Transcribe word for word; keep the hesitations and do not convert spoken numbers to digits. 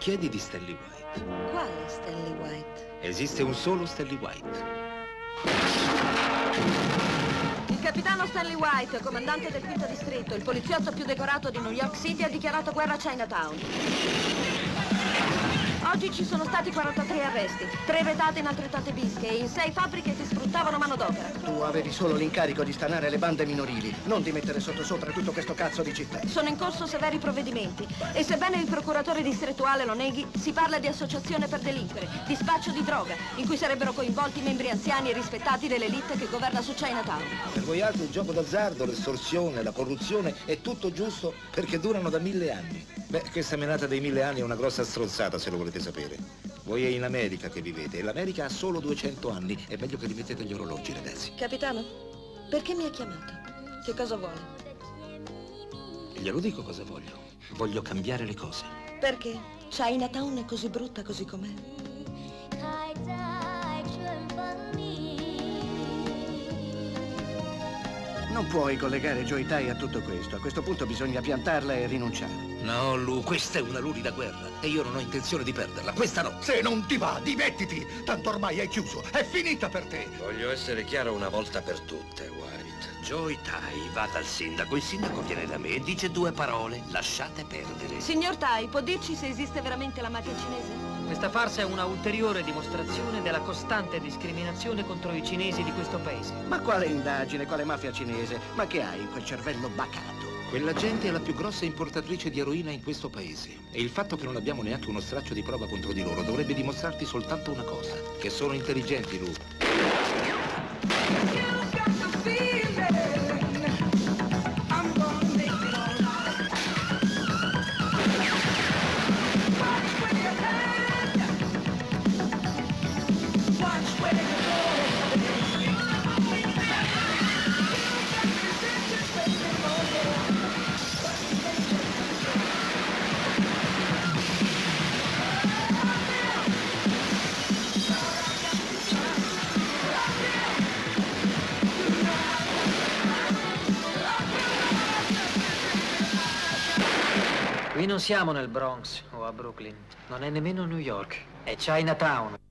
chiedi di Stanley White. Quale Stanley White? Esiste un solo Stanley White. Il capitano Stanley White, comandante del quinto distretto, il poliziotto più decorato di New York City, ha dichiarato guerra a Chinatown. Oggi ci sono stati quarantatré arresti, tre retate in altrettante bische e in sei fabbriche che sfruttavano manodopera. Tu avevi solo l'incarico di stanare le bande minorili, non di mettere sotto sopra tutto questo cazzo di città. Sono in corso severi provvedimenti e sebbene il procuratore distrettuale lo neghi, si parla di associazione per delinquere, di spaccio di droga, in cui sarebbero coinvolti membri anziani e rispettati dell'elite che governa su Chinatown. Per voi altri il gioco d'azzardo, l'estorsione, la corruzione è tutto giusto perché durano da mille anni. Beh, questa menata dei mille anni è una grossa stronzata, se lo volete sapere. Voi è in America che vivete e l'America ha solo duecento anni. È meglio che rimettete gli orologi, ragazzi. Capitano, perché mi ha chiamato? Che cosa vuole? Glielo dico cosa voglio. Voglio cambiare le cose. Perché? Chinatown è così brutta così com'è. Non puoi collegare Joy Tai a tutto questo. A questo punto bisogna piantarla e rinunciare. No, Lu, questa è una lurida guerra e io non ho intenzione di perderla. Questa no. Se non ti va, dimettiti! Tanto ormai è chiuso. È finita per te. Voglio essere chiaro una volta per tutte, White. Joy Tai va dal sindaco. Il sindaco viene da me e dice due parole. Lasciate perdere. Signor Tai, può dirci se esiste veramente la mafia cinese? Questa farsa è una ulteriore dimostrazione della costante discriminazione contro i cinesi di questo paese. Ma quale indagine, quale mafia cinese? Ma che hai in quel cervello bacato? Quella gente è la più grossa importatrice di eroina in questo paese. E il fatto che non abbiamo neanche uno straccio di prova contro di loro dovrebbe dimostrarti soltanto una cosa. Che sono intelligenti, Lu. Qui non siamo nel Bronx o a Brooklyn, non è nemmeno New York, è Chinatown.